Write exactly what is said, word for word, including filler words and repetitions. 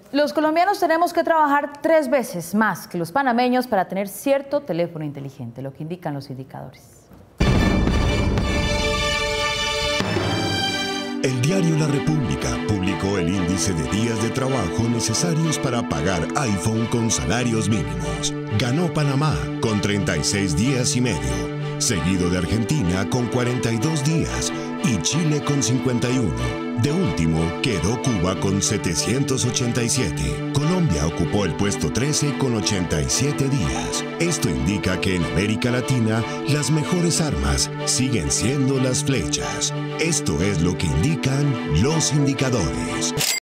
Los colombianos tenemos que trabajar tres veces más que los panameños para tener cierto teléfono inteligente, lo que indican los indicadores. El diario La República publicó el índice de días de trabajo necesarios para pagar iPhone con salarios mínimos. Ganó Panamá con treinta y seis días y medio, seguido de Argentina con cuarenta y dos días y Chile con cincuenta y uno. De último quedó Cuba con setecientos ochenta y siete. Colombia ocupó el puesto trece con ochenta y siete días. Esto indica que en América Latina las mejores armas siguen siendo las flechas. Esto es lo que indican los indicadores.